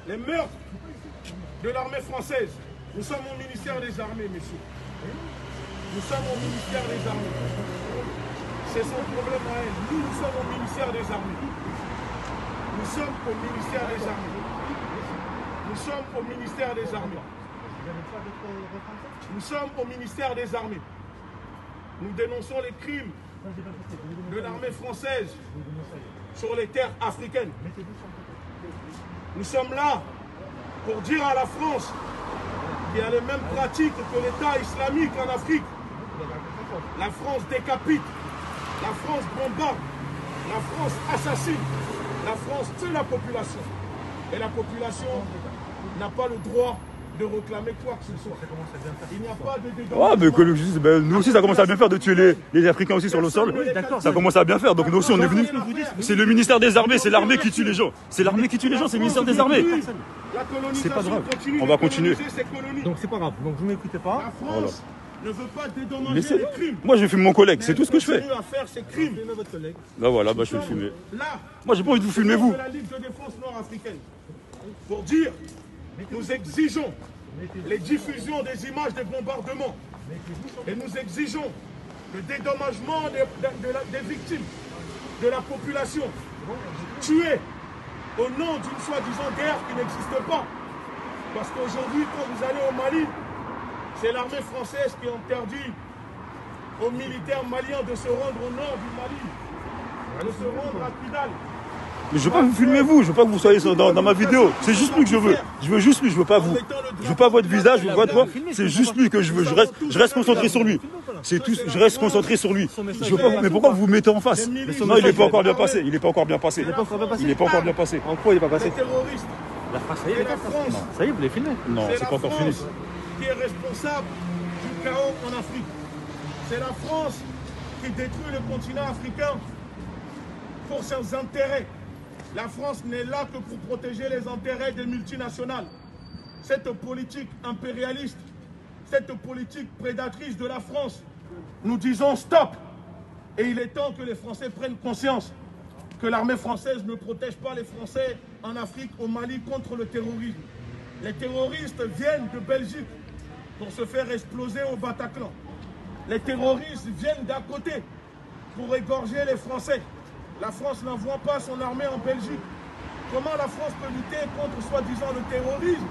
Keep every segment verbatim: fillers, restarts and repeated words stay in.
les meurtres de l'armée française. Nous sommes au ministère des Armées, messieurs. Nous sommes au ministère des Armées. C'est son problème à elle. Nous, nous sommes au ministère des Armées. Nous sommes au ministère des Armées. Nous sommes au ministère des Armées. Nous sommes au ministère des Armées. Nous dénonçons les crimes de l'armée française sur les terres africaines. Nous sommes là pour dire à la France qu'il y a les mêmes pratiques que l'État islamique en Afrique. La France décapite, la France bombarde, la France assassine, la France tue la population. Et la population n'a pas le droit de réclamer quoi que ce soit. Il n'y a pas de dédommagement. Ah, mais que le, ben, nous aussi, ça commence à bien faire de tuer les, les Africains aussi sur le sol. Ça commence à bien faire. Donc nous aussi, on est venus. C'est le ministère des Armées, c'est l'armée qui tue les gens. C'est l'armée qui tue les gens, c'est le ministère des Armées. C'est pas grave. On va continuer. Donc c'est pas grave. Donc vous m'écoutez pas. La France ne veut pas dédommager les crimes. Moi, je filme mon collègue, c'est tout ce que je fais. À faire ces crimes. Là, voilà, bah, je vais le filmer. Là, moi, j'ai pas envie de vous filmer, vous. La Ligue de défense nord-africaine. Pour dire, nous exigeons les diffusions des images des bombardements. Et nous exigeons le dédommagement des, de, de la, des victimes, de la population, tuée au nom d'une soi-disant guerre qui n'existe pas. Parce qu'aujourd'hui, quand vous allez au Mali, c'est l'armée française qui interdit aux militaires maliens de se rendre au nord du Mali, de se rendre à Kidal. Mais je veux pas vous filmer vous, je veux pas que vous soyez dans, dans ma vidéo. C'est juste lui que je veux. Je veux juste lui, je veux pas vous. Je veux pas votre visage, je veux votre voix. C'est juste lui que je veux. Je reste, je reste concentré sur lui. C'est tout. Je reste concentré sur lui. Je veux pas. Mais pourquoi vous vous mettez en face? Non, il est pas encore bien passé. Il est pas encore bien passé. Il est pas encore bien passé. En quoi il est pas passé? Terroriste. La France, ça y est, ça y est, vous l'avez filmé. Non, c'est pas encore fini. Qui est responsable du chaos en Afrique. C'est la France qui détruit le continent africain pour ses intérêts. La France n'est là que pour protéger les intérêts des multinationales. Cette politique impérialiste, cette politique prédatrice de la France, nous disons stop. Et il est temps que les Français prennent conscience que l'armée française ne protège pas les Français en Afrique, au Mali, contre le terrorisme. Les terroristes viennent de Belgique pour se faire exploser au Bataclan. Les terroristes viennent d'à côté pour égorger les Français. La France n'envoie pas son armée en Belgique. Comment la France peut lutter contre soi-disant le terrorisme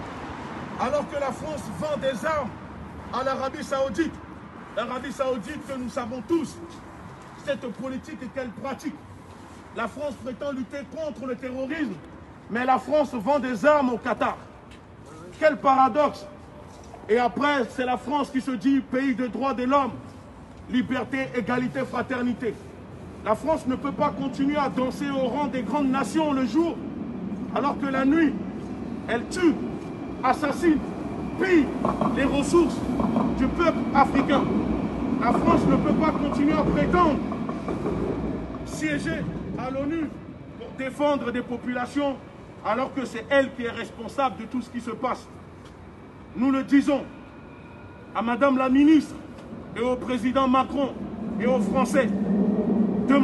alors que la France vend des armes à l'Arabie Saoudite? L'Arabie Saoudite que nous savons tous, cette politique qu'elle pratique. La France prétend lutter contre le terrorisme, mais la France vend des armes au Qatar. Quel paradoxe! Et après, c'est la France qui se dit pays de droits de l'homme, liberté, égalité, fraternité. La France ne peut pas continuer à danser au rang des grandes nations le jour, alors que la nuit, elle tue, assassine, pille les ressources du peuple africain. La France ne peut pas continuer à prétendre siéger à l'ONU pour défendre des populations, alors que c'est elle qui est responsable de tout ce qui se passe. Nous le disons à Madame la ministre et au président Macron et aux Français.